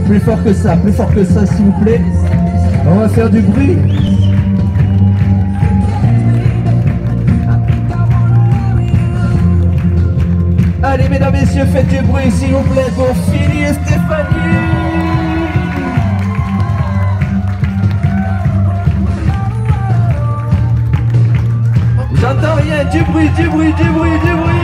Plus fort que ça, s'il vous plaît. On va faire du bruit. Allez, mesdames, messieurs, faites du bruit, s'il vous plaît, pour Philly et Stéphanie. J'entends rien, du bruit, du bruit, du bruit, du bruit.